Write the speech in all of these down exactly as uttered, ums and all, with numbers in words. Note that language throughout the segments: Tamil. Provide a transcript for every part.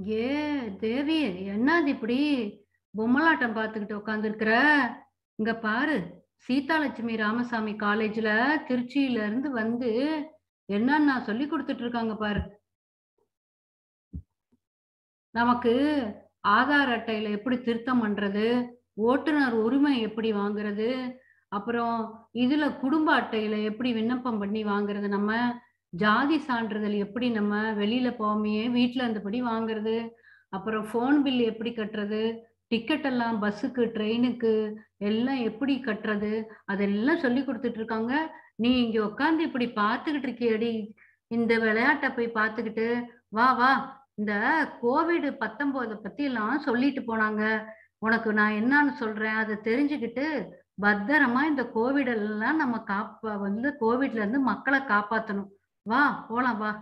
ஏ தேவி, என்னது இப்படி பொம்மலாட்டம் பார்த்துக்கிட்டு உட்காந்துருக்குற? இங்க பாரு, சீதாலட்சுமி ராமசாமி காலேஜ்ல திருச்சியில இருந்து வந்து என்னன்னா சொல்லி கொடுத்துட்டு இருக்காங்க பாரு. நமக்கு ஆதார் அட்டையில எப்படி திருத்தம் பண்றது, ஓட்டுநர் உரிமை எப்படி வாங்குறது, அப்புறம் இதுல குடும்ப அட்டையில எப்படி விண்ணப்பம் பண்ணி வாங்குறது, நம்ம ஜாதி சான்றிதழ் எப்படி நம்ம வெளியில போகாமயே வீட்ல இருந்தபடி வாங்குறது, அப்புறம் ஃபோன் பில் எப்படி கட்டுறது, டிக்கெட் எல்லாம் பஸ்ஸுக்கு, ட்ரெயினுக்கு எல்லாம் எப்படி கட்டுறது, அதெல்லாம் சொல்லிக் குடுத்துட்டு இருக்காங்க. நீ இங்க உட்கார்ந்து இப்படி பார்த்துக்கிட்டு இருக்கியேடி, இந்த விளையாட்ட போய் பார்த்துக்கிட்டு, வா வா இந்த கோவிட் பத்தொன்பது பத்திலாம் சொல்லிட்டு போனாங்க. உனக்கு நான் என்னான்னு சொல்றேன். அத தெரிஞ்சுக்கிட்டு, பத்திரமா இந்த கோவிட் எல்லாம் நம்ம காப்ப வந்து கோவிட்ல இருந்து மக்கள காப்பாத்தணும். வா போலாம் வா.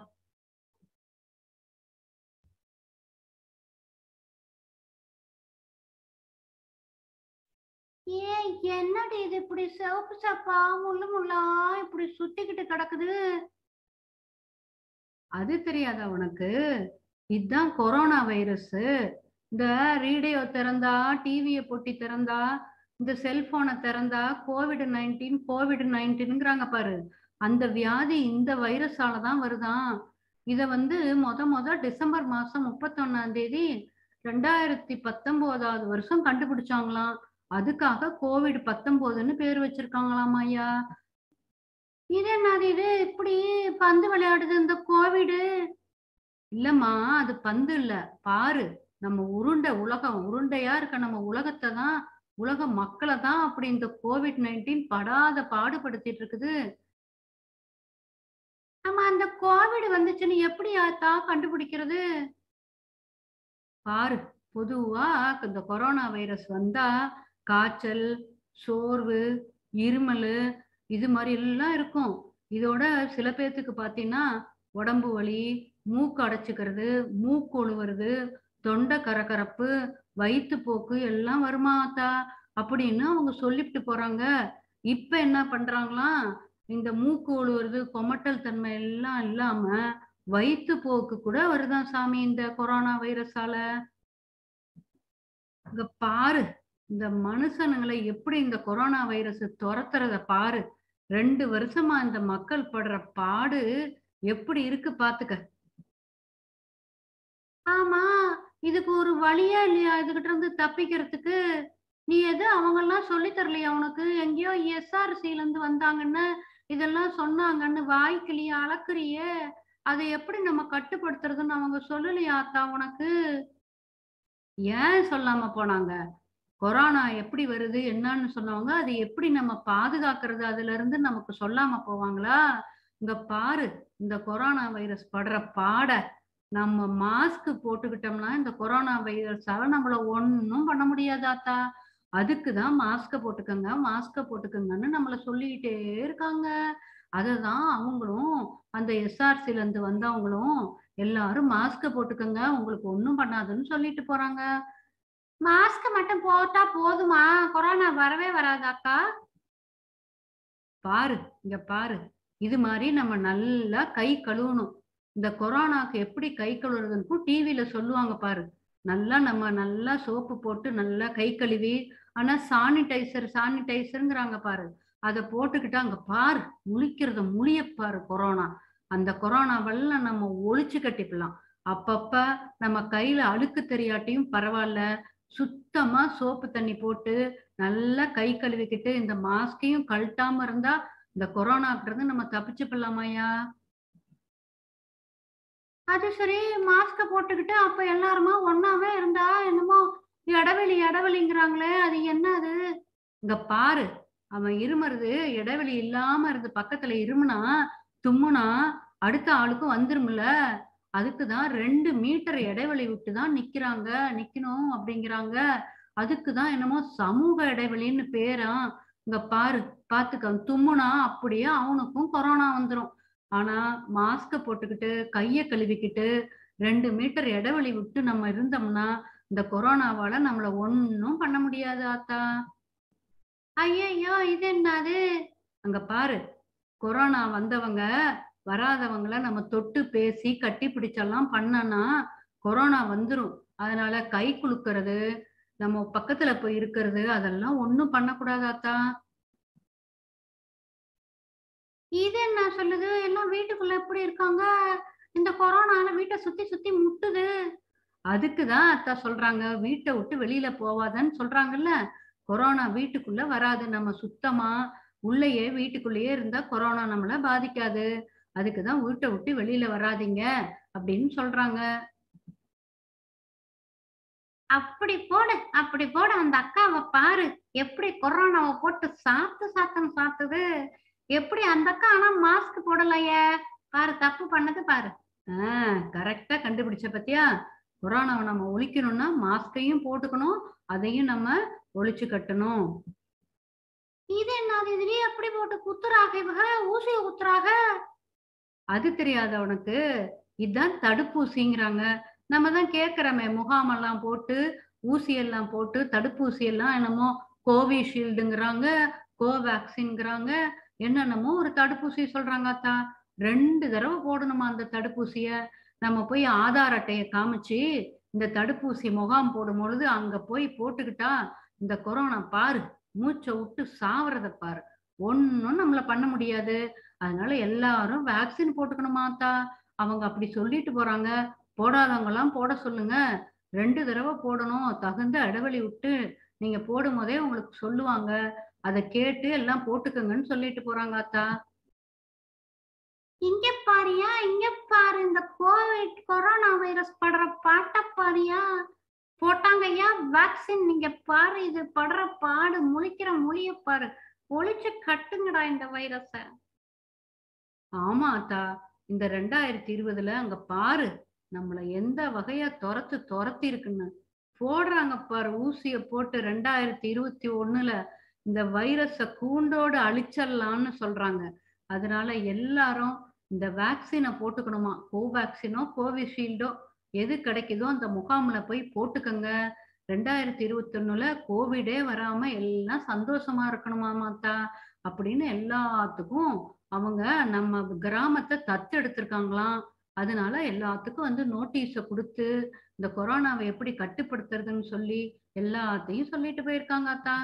ஏன் என்னடி இது இப்படி சிவப்பு சப்பா முள்ளு முள்ளா இப்படி சுத்திக்கிட்டு கிடக்குது? அது தெரியாதா உனக்கு? இதான் கொரோனா வைரஸு. இந்த ரேடியோ திறந்தா, டிவிய பொட்டி திறந்தா, இந்த செல்போன திறந்தா கோவிட் பத்தொன்பது கோவிட் பத்தொன்பதுங்கிறாங்க பாரு. அந்த வியாதி இந்த வைரஸால தான் வருதாம். இத வந்து மொத மொத டிசம்பர் மாசம் முப்பத்தி ஒன்றாம் தேதி இரண்டாயிரத்து பத்தொன்பதாவது வருஷம் கண்டுபிடிச்சாங்களாம். அதுக்காக கோவிட் பத்தொன்பதுன்னு பேர் வச்சிருக்காங்களாம் ஐயா. இது என்னது இது இப்படி பந்து விளையாடுது இந்த கோவிடு? இல்லம்மா, அது பந்து இல்ல. பாரு, நம்ம உருண்டை உலகம் உருண்டையா இருக்க நம்ம உலகத்த தான், உலக மக்கள தான் அப்படி இந்த கோவிட் பத்தொன்பது படாத பாடுபடுத்திட்டு இருக்குது. ஆமா, அந்த கோவிட் வந்துச்சுன்னு எப்படி ஆத்தா கண்டுபிடிக்கிறது? பாரு, பொதுவா இந்த கொரோனா வைரஸ் வந்தா காய்ச்சல், சோர்வு, இருமலு இது மாரி எல்லாம் இருக்கும். இதோட சில பேத்துக்கு பார்த்தீங்கன்னா, உடம்பு வலி, மூக்கு அடைச்சுக்கிறது, மூக்கு ஒழுவுறது, தொண்டை கரகரப்பு, வயித்துப்போக்கு எல்லாம் வருமா ஆத்தா, அப்படின்னு அவங்க சொல்லிப்புட்டு போறாங்க. இப்ப என்ன பண்றாங்களாம், இந்த மூக்கு ஒழுவுறது, கொமட்டல் தன்மை எல்லாம் இல்லாம, வயித்துப்போக்கு கூட வருதாம் சாமி இந்த கொரோனா வைரஸால. இங்க பாரு, இந்த மனுஷனுங்கள எப்படி இந்த கொரோனா வைரஸ் தொரத்துறத பாரு. ரெண்டு வருஷமா இந்த மக்கள் படுற பாடு எப்படி இருக்கு பாத்துக்க. ஆமா, இதுக்கு ஒரு வழியே இல்லையா இதுகிட்ட இருந்து தப்பிக்கிறதுக்கு? நீ எது அவங்கலாம் சொல்லி தரலையா உனக்கு? எங்கேயோ எஸ்ஆர்சில இருந்து வந்தாங்கன்னு, இதெல்லாம் சொன்னாங்கன்னு வாய்க்கிலிய அளக்குறியே. அதை எப்படி நம்ம கட்டுப்படுத்துறதுன்னு அவங்க சொல்லலையா ஆத்தா உனக்கு? ஏன் சொல்லாம போனாங்க? கொரோனா எப்படி வருது? என்னான்னு சொன்னவங்க, அது எப்படி நம்ம பாதுகாக்கிறது? அதுலருந்து நமக்கு சொல்லாம போவாங்களா? இங்க பாரு, இந்த கொரோனா வைரஸ் படுற பாட, நம்ம மாஸ்க் போட்டுக்கிட்டோம்னா, இந்த கொரோனா வைரஸால நம்மள ஒண்ணும் பண்ண முடியாது ஆத்தா. அதுக்கு தான் மாஸ்க்க போட்டுக்கங்க, மாஸ்க்க போட்டுக்கங்கன்னு நம்மள சொல்லிட்டே இருக்காங்க. அததான் அவங்களும், அந்த எஸ்ஆர்சிலருந்து வந்தவங்களும், எல்லாரும் மாஸ்க்க போட்டுக்கங்க, உங்களுக்கு ஒண்ணும் பண்ணாதுன்னு சொல்லிட்டு போறாங்க. மாஸ்க் மட்டும் போட்டா போதுமா? கொரோனா வரவே வராதாக்கா? பாரு, இங்க பாரு. இது மாரி நம்ம நல்லா கை கழுவணும். இந்த கொரோனாக்கு எப்படி கை கழுவுறதுன்னு டிவில சொல்லுவாங்க பாரு. நல்லா நம்ம நல்லா சோப்பு போட்டு நல்லா கை கழுவி, ஆனா சானிடைசர் சானிடைசர்ங்கிறாங்க பாரு. அத போட்டுக்கிட்டு அங்க பாரு, முழிக்கிறத முழிய பாரு கொரோனா. அந்த கொரோனாவெல்லாம் நம்ம ஒழிச்சு கட்டிக்கலாம். அப்பப்ப நம்ம கையில அழுக்கு தெரியாட்டியும் பரவால்ல. சுத்தமா சோப்பு தண்ணி போட்டு நல்லா கை கழுவிக்கிட்டு, இந்த மாஸ்கையும் கழட்டாம இருந்தா, இந்த கொரோனாக்கிட்டருந்து நம்ம தப்பிச்சுக்கலாமாய்யா? அது சரி, மாஸ்க போட்டுக்கிட்டு, அப்ப எல்லாருமா ஒண்ணாவே இருந்தா, என்னமோ இடைவெளி இடைவெளிங்கிறாங்களே, அது என்ன அது? இங்க பாரு, அவன் இருமுறது இடைவெளி இல்லாம இருந்து பக்கத்துல இருமுனா, தும்முனா, அடுத்த ஆளுக்கும் வந்துரும்ல. அதுக்கு தான் ரெண்டு மீட்டர் இடைவெளி விட்டு தான் நிக்கிறாங்க, நிக்கணும் அப்படிங்கிறாங்க. அதுக்கு தான் என்னமோ சமூக இடைவெளின்னு பேராம். இங்க பாரு, பாத்துக்க. தும்முனா அப்படியே அவனுக்கும் கொரோனா வந்துரும். ஆனா, மாஸ்க்க போட்டுக்கிட்டு, கைய கழுவிக்கிட்டு, ரெண்டு மீட்டர் இடைவெளி விட்டு நம்ம இருந்தோம்னா, இந்த கொரோனாவால நம்மள ஒண்ணும் பண்ண முடியாது ஆத்தா. ஐயய்யோ! இது என்னது? அங்க பாரு, கொரோனா வந்தவங்க, வராதவங்கள நம்ம தொட்டு பேசி, கட்டி பிடிச்செல்லாம் பண்ணனா, கொரோனா வந்துரும். அதனால கை குலுக்குறது, நம்ம பக்கத்துல போய் இருக்கிறது, அதெல்லாம் ஒண்ணும் பண்ணக்கூடாது ஆத்தா. இது என்ன சொல்லுது? எல்லாம் வீட்டுக்குள்ள எப்படி இருக்காங்க? இந்த கொரோனால வீட்ட சுத்தி சுத்தி முட்டுது. அதுக்கு தான் அத்தா சொல்றாங்க, வீட்ட விட்டு வெளியில போவாதன்னு சொல்றாங்கல்ல. கொரோனா வீட்டுக்குள்ள வராது. நம்ம சுத்தமா உள்ளயே வீட்டுக்குள்ளேயே இருந்தா கொரோனா நம்மள பாதிக்காது. அதுக்கு தான் வீட்ட விட்டு வெளியில வராதீங்க அப்படின்னு சொல்றாங்க. அப்படி போடு, அப்படி போடு. அந்த அக்காவ பாரு. எப்படி கொரோனாவ போட்டு சாத்து சாத்துன்னு சாத்துது. எப்படி அந்த அக்கா ஆனா மாஸ்க் போடலையே. பாரு தப்பு பண்ணது பாரு. ஆ கரெக்ட்டா கண்டுபிடிச்ச பாத்தியா? கொரோனாவ நம்ம ஒழிக்கணும்னா மாஸ்கையும் போட்டுக்கணும். அதையும் நம்ம ஒழிச்சு கட்டணும். இது என்னது இதுலயே அப்படி போட்டு குத்துறாக இவக ஊசிய குத்துறாக. அது தெரியாதா உனக்கு? இதான் தடுப்பூசிங்கிறாங்க. நம்ம தான் கேட்கிறோமே முகாமெல்லாம் போட்டு, ஊசி எல்லாம் போட்டு, தடுப்பூசி எல்லாம் என்னமோ கோவிஷீல்டுங்கிறாங்க, கோவேக்சின்ங்கிறாங்க. என்னென்னமோ ஒரு தடுப்பூசி சொல்றாங்க ஆத்தா. ரெண்டு தடவ போடணுமா அந்த தடுப்பூசிய. நம்ம போய் ஆதார் அட்டைய காமிச்சு, இந்த தடுப்பூசி முகாம் போடும்பொழுது அங்க போய் போட்டுக்கிட்டா, இந்த கொரோனா பாரு, மூச்ச வுட்டு சாவறத பாரு. ஒண்ணும் நம்மள பண்ண முடியாது. அதனால எல்லாரும் வேக்சின் போட்டுக்கணுமா ஆத்தா. அவங்க அப்படி சொல்லிட்டு போறாங்க. போடாதவங்கலாம் போட சொல்லுங்க. ரெண்டு தடவ போடணும். தகுந்த இடைவெளி விட்டு நீங்க போடும்போதே உங்களுக்கு சொல்லுவாங்க. அத கேட்டு எல்லாம் போட்டுக்கங்கன்னு சொல்லிட்டு போறாங்க ஆத்தா. இங்க பாருயா, இங்க பாரு. இந்த கோவிட் கொரோனா வைரஸ் படுற பாட்ட பாருயா. போட்டாங்கய்யா வேக்சின். நீங்க பாரு இது படுற பாடு, முழிக்கிற முழிய பாரு. ஒழிச்சு கட்டுங்கடா இந்த வைரஸ. ஆமா ஆத்தா. இந்த இரண்டாயிரத்து இருபதுல அங்க பாரு. நம்மள எந்த வகையா தொரத்து தொரத்திருக்குன்னு. போடுறாங்க பாரு ஊசிய போட்டு இரண்டாயிரத்து இருபத்தி ஒண்ணுல இந்த வைரஸ கூண்டோட அழிச்சிடலாம்னு சொல்றாங்க. அதனால எல்லாரும் இந்த வேக்சின போட்டுக்கணுமா. கோவேக்சினோ, கோவிஷீல்டோ எது கிடைக்குதோ அந்த முகாம்ல போய் போட்டுக்கங்க. இரண்டாயிரத்து இருபத்தி ஒண்ணுல கோவிடே வராம எல்லாம் சந்தோஷமா இருக்கணுமாமாத்தா. அப்படின்னு எல்லாத்துக்கும் அவங்க நம்ம கிராமத்த தத்தெடுத்திருக்காங்களாம். அதனால எல்லாத்துக்கும் வந்து நோட்டீஸ குடுத்து, இந்த கொரோனாவ எப்படி கட்டுப்படுத்துறதுன்னு சொல்லி, எல்லாத்தையும் சொல்லிட்டு போயிருக்காங்க அத்தா.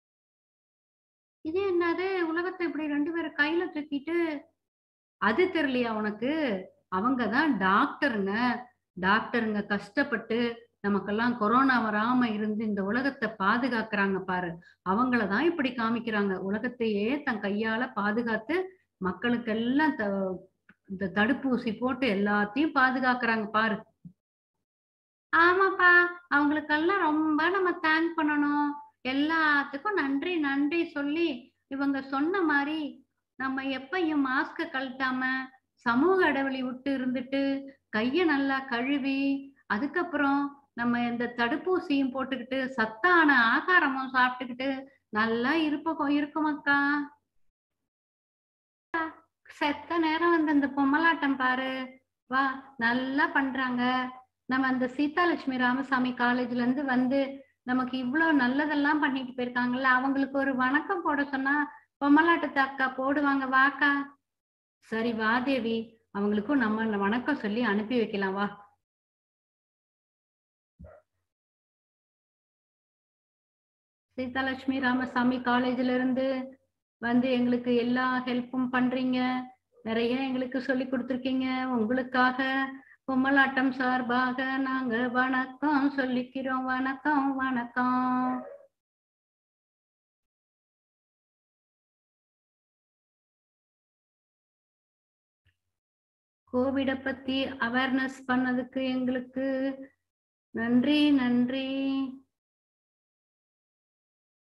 இது என்னது? உலகத்த இப்படி ரெண்டு பேரும் கையில தூக்கிட்டு அது தெரியலையா உனக்கு? அவங்க தான் டாக்டருங்க. டாக்டருங்க கஷ்டப்பட்டு நமக்கெல்லாம் கொரோனா வராம இருந்து இந்த உலகத்த பாதுகாக்கிறாங்க பாரு. அவங்கள தான் இப்படி காமிக்கிறாங்க. உலகத்தையே தன் கையால பாதுகாத்து மக்களுக்கெல்லாம் த இந்த தடுப்பூசி போட்டு எல்லாத்தையும் பாதுகாக்கிறாங்க பாரு. ஆமாப்பா. அவங்களுக்கெல்லாம் ரொம்ப நம்ம தேங்க் பண்ணணும். எல்லாத்துக்கும் நன்றி, நன்றி சொல்லி, இவங்க சொன்ன மாரி, நம்ம எப்பயும் மாஸ்க்க கழட்டாம, சமூக இடைவெளி விட்டு இருந்துட்டு, கைய நல்லா கழுவி, அதுக்கப்புறம் நம்ம இந்த தடுப்பூசியும் போட்டுக்கிட்டு, சத்தான ஆகாரமும் சாப்பிட்டுக்கிட்டு, நல்லா இருப்போம் இருக்கும் அக்கா. செத்த நேரம் வந்து இந்த பொம்மலாட்டம் பாரு. வா! நல்லா பண்றாங்க. நம்ம அந்த சீதாலட்சுமி ராமசாமி காலேஜ்ல இருந்து வந்து நமக்கு இவ்ளோ நல்லதெல்லாம் பண்ணிட்டு போயிருக்காங்கல்ல. அவங்களுக்கு ஒரு வணக்கம் போட சொன்னா, பொம்மலாட்டத்த அக்கா போடுவாங்க. வாக்கா. சரி வா தேவி. அவங்களுக்கும் நம்ம வணக்கம் சொல்லி அனுப்பி வைக்கலாம் வா. சீதாலட்சுமி ராமசாமி காலேஜ்ல இருந்து வந்து எங்களுக்கு எல்லா ஹெல்ப்பும் பண்றீங்க. நிறைய எங்களுக்கு சொல்லிக் குடுத்துருக்கீங்க. உங்களுக்காக பொம்மலாட்டம் சார்பாக நாங்க வணக்கம் சொல்லிக்கிறோம். வணக்கம், வணக்கம். கோவிட பத்தி அவேர்னஸ் பண்ணதுக்கு எங்களுக்கு நன்றி, நன்றி.